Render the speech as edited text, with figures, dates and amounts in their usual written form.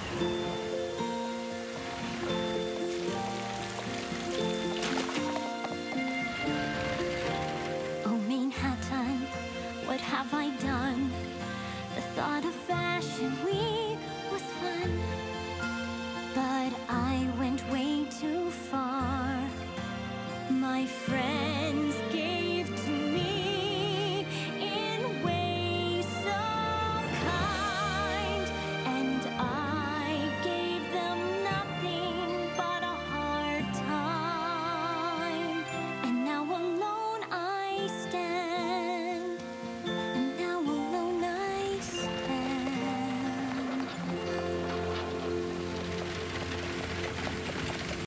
Oh, Manehatten, what have I done? The thought of fashion we